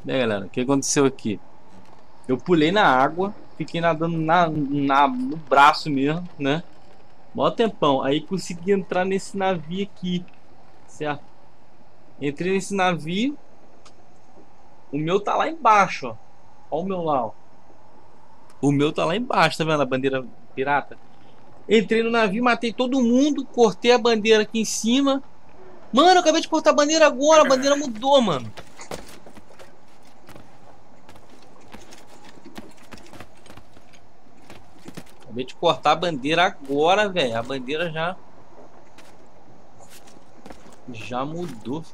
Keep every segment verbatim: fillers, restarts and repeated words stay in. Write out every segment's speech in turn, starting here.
Bem, galera, o que aconteceu aqui? Eu pulei na água, fiquei nadando na, na, no braço mesmo, né? Mó tempão. Aí consegui entrar nesse navio aqui, certo? Entrei nesse navio, o meu tá lá embaixo, ó. Ó o meu lá, ó. O meu tá lá embaixo, tá vendo a bandeira pirata? Entrei no navio, matei todo mundo, cortei a bandeira aqui em cima. Mano, eu acabei de cortar a bandeira agora, a bandeira mudou, mano. Acabei de cortar a bandeira agora, velho. A bandeira já já mudou.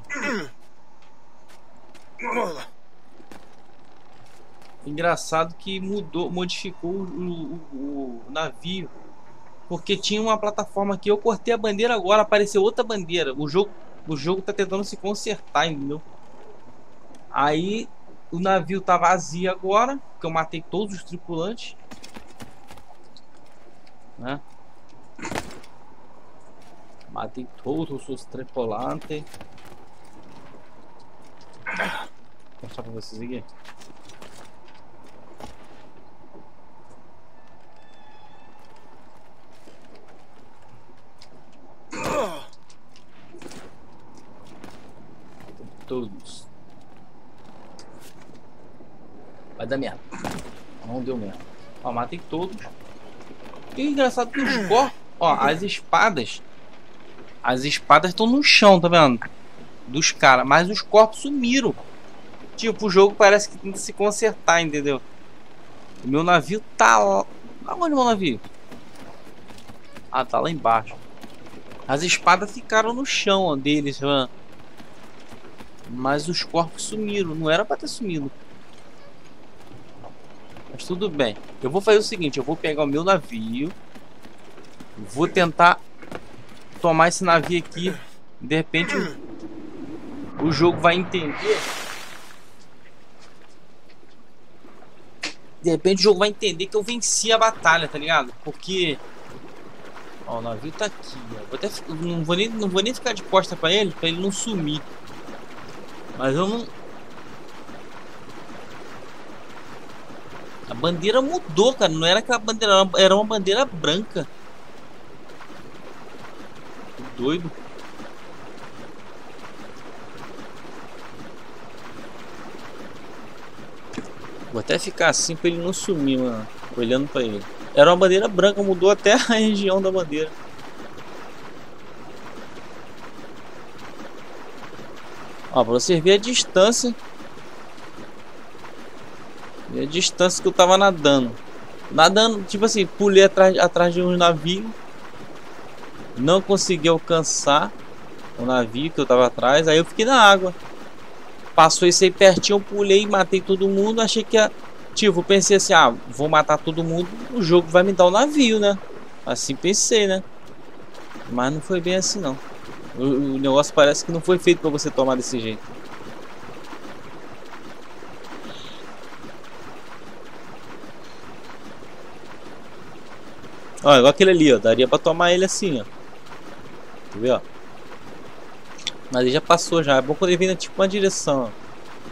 Engraçado que mudou, modificou o, o, o navio, porque tinha uma plataforma aqui. Eu cortei a bandeira agora, apareceu outra bandeira. O jogo, o jogo tá tentando se consertar, entendeu? Aí o navio tá vazio agora, porque eu matei todos os tripulantes, né? Matei todos os tripulantes. Vou mostrar pra vocês aqui. Todos. Vai dar merda. Não deu merda. Ó, matei todos. E engraçado que os corpos, ó, as espadas. As espadas estão no chão, tá vendo? Dos caras, mas os corpos sumiram. Tipo, o jogo parece que tenta se consertar, entendeu? O meu navio tá lá. Aonde é o meu navio? Ah, tá lá embaixo. As espadas ficaram no chão, ó, deles, mano. Mas os corpos sumiram. Não era pra ter sumido. Mas tudo bem. Eu vou fazer o seguinte. Eu vou pegar o meu navio. Vou tentar tomar esse navio aqui. De repente o, o jogo vai entender. De repente o jogo vai entender que eu venci a batalha, tá ligado? Porque... Ó, o navio tá aqui, ó. Vou até, não, vou nem, não vou nem ficar de costa pra ele, pra ele não sumir. Mas eu não... A bandeira mudou, cara. Não era aquela bandeira, era uma bandeira branca. Que doido. Vou até ficar assim pra ele não sumir, mano. Olhando pra ele. Era uma bandeira branca, mudou até a região da bandeira. Ó, pra você ver a distância. E a distância que eu tava nadando. Nadando, tipo assim, pulei atrás, atrás de um navio. Não consegui alcançar o navio que eu tava atrás. Aí eu fiquei na água. Passou isso aí pertinho, eu pulei, matei todo mundo. Achei que ia... Tipo, pensei assim, ah, vou matar todo mundo, o jogo vai me dar o navio, né? Assim pensei, né? Mas não foi bem assim, não. O, o negócio parece que não foi feito pra você tomar desse jeito. Ó, igual aquele ali, ó. Daria pra tomar ele assim, ó. Quer ver, ó? Mas ele já passou já. É bom quando ele vem na tipo uma direção, ó.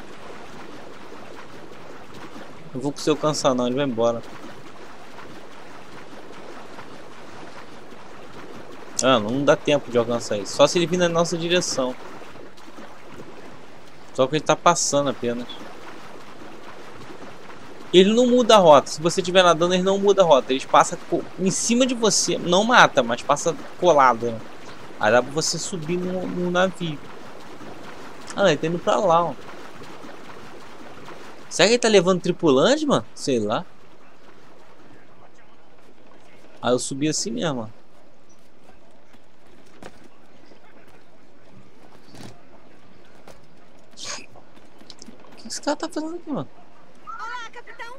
Não vou conseguir alcançar não, ele vai embora. Ah, não dá tempo de alcançar isso. Só se ele vir na nossa direção. Só que ele tá passando apenas. Ele não muda a rota. Se você estiver nadando, ele não muda a rota. Ele passa em cima de você. Não mata, mas passa colado, né? Aí dá pra você subir no, no navio. Ah, ele tá indo pra lá, ó. Será que ele tá levando tripulante, mano? Sei lá. Ah, eu subi assim mesmo, ó. O que esse cara tá fazendo aqui, mano? Olá, capitão.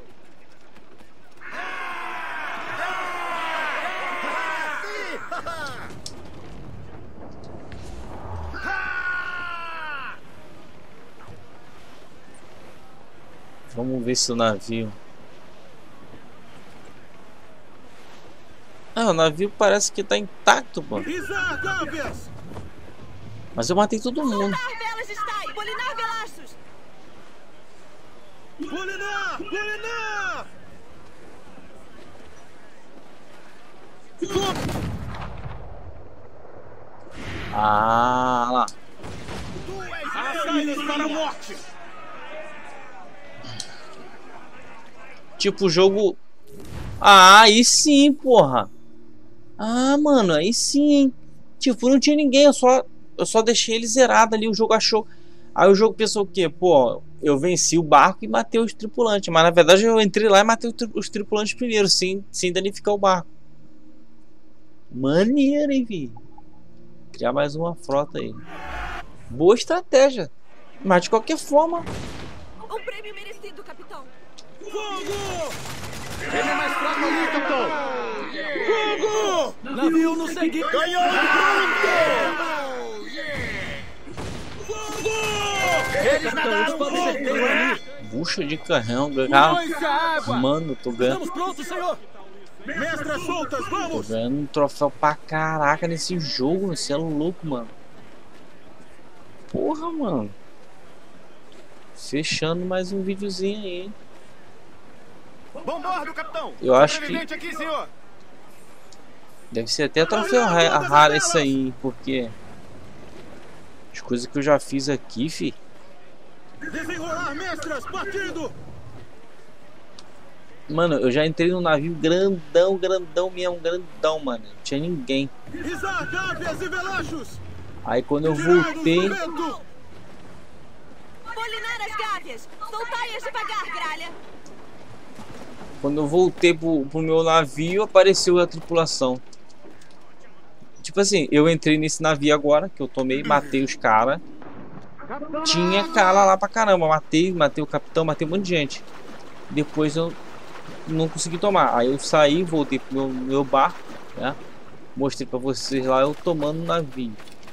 Vamos ver se o navio... Ah, o navio parece que tá intacto, mano. Mas eu matei todo mundo. Polinar velas está aí. Polinar velaços. Bulinar! Bulinar! Ah, lá. Assaídas para a morte! Tipo, o jogo... Ah, aí sim, porra. Ah, mano, aí sim. Tipo, não tinha ninguém, eu só, eu só deixei ele zerado ali, o jogo achou... Aí o jogo pensou o quê? Pô, eu venci o barco e matei os tripulantes. Mas na verdade eu entrei lá e matei os tripulantes primeiro, sem, sem danificar o barco. Maneiro, hein, vi? Criar mais uma frota aí. Boa estratégia. Mas de qualquer forma... Um prêmio merecido, capitão. Fogo! Ele é mais fraco ali, capitão! Fogo! Navio no seguinte! Ganhou pronto! Fogo! Eles nadaram ali! Bucha de canhão, cara. Mano, tô ganhando. Estamos prontos, senhor! Mestras soltas, Tô vamos! ganhando um troféu pra caraca nesse jogo, você é louco, mano. Porra, mano. Fechando mais um videozinho aí, hein? Bombardo, capitão! Eu acho que Aqui, senhor. deve ser até troféu ra- raro isso aí, porque as coisas que eu já fiz aqui, fi. Desenrolar, mestras, partindo! Mano, eu já entrei num navio grandão, grandão mesmo, grandão, mano. Não tinha ninguém. Izar, gávias e velachos! Aí quando eu voltei, Polinar as gávias! Soltai-as devagar, gralha! quando eu voltei pro, pro meu navio, apareceu a tripulação. Tipo assim, eu entrei nesse navio agora, que eu tomei, matei os caras. Tinha cara lá pra caramba, matei, matei o capitão, matei um monte de gente. Depois eu não consegui tomar. Aí eu saí, voltei pro meu, meu barco, né? Mostrei pra vocês lá eu tomando o navio.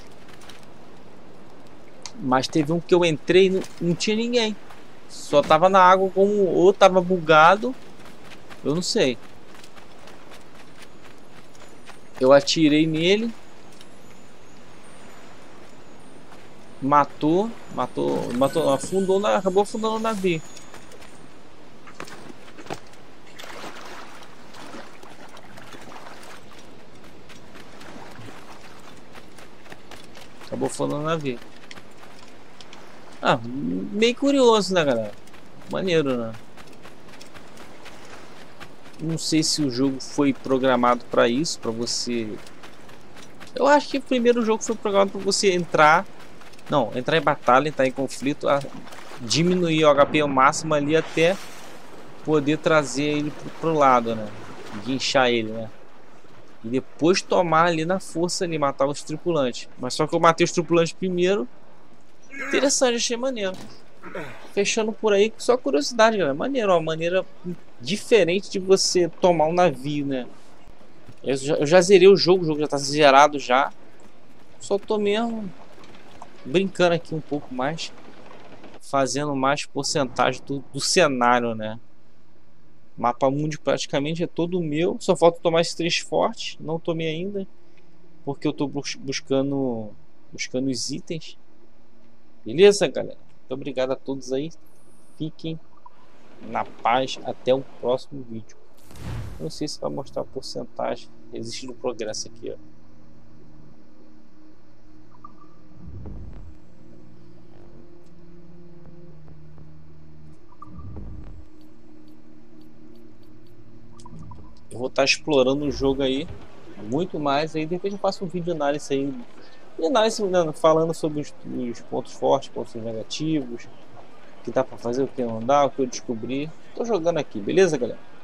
Mas teve um que eu entrei e não, não tinha ninguém. Só tava na água, como ou tava bugado. Eu não sei. Eu atirei nele. Matou. Matou. Matou. Afundou. Acabou afundando o navio. Acabou afundando o navio. Ah, meio curioso, né, galera? Maneiro, né? Não sei se o jogo foi programado para isso, para você. Eu acho que o primeiro jogo foi programado para você entrar, não, entrar em batalha, entrar em conflito, a diminuir o H P ao máximo ali até poder trazer ele pro, pro lado, né? Guinchar ele, né? E depois tomar ali na força ali, matar os tripulantes. Mas só que eu matei os tripulantes primeiro. Interessante, achei maneiro. Fechando por aí, só curiosidade, galera. Maneiro, uma maneira diferente de você tomar um navio, né? Eu já, eu já zerei o jogo, o jogo já tá zerado já. Só tô mesmo brincando aqui um pouco mais, fazendo mais porcentagem do, do cenário, né? Mapa mundi praticamente é todo meu. Só falta tomar esses três fortes. Não tomei ainda, porque eu tô bus buscando buscando os itens. Beleza, galera? Muito obrigado a todos aí. Fiquem na paz. Até o próximo vídeo. Não sei se vai mostrar a porcentagem. Existe no progresso aqui, ó. Eu vou estar explorando o jogo aí muito mais. Aí de repente eu faço um vídeo de análise aí. E análise falando sobre os, os pontos fortes, pontos negativos, o que dá pra fazer, o que não dá, o que eu descobri. Tô jogando aqui, beleza, galera?